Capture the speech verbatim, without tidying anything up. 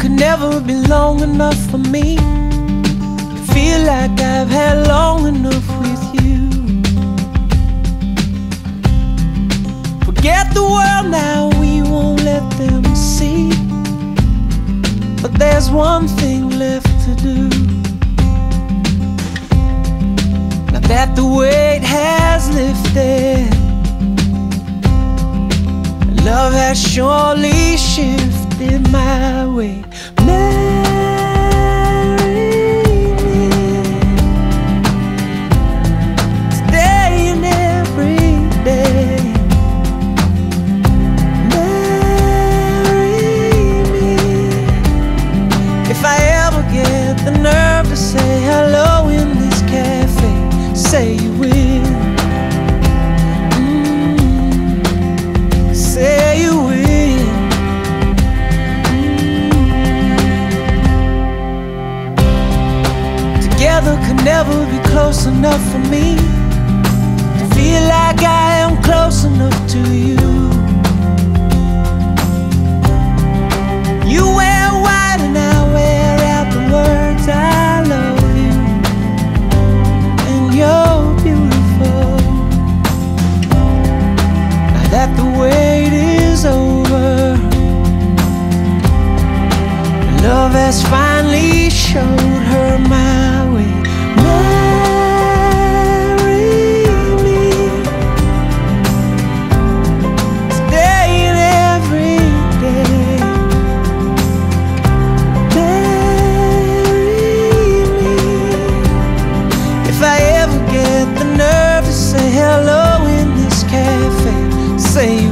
could never be long enough for me. Feel like I've had long enough with you. Forget the world now, we won't let them see. But there's one thing left to do. Now that the weight has lifted, love has surely shifted my way. Say hello in this cafe, say you will. mm, Say you will. mm. Together could never be close enough for me to feel like I am close enough to you. You wear white and I wear out the words I that the wait is over. Love has finally showed her my way. Marry me, staying every day. Marry me, if I ever get the nerve to say hello in this cafe, say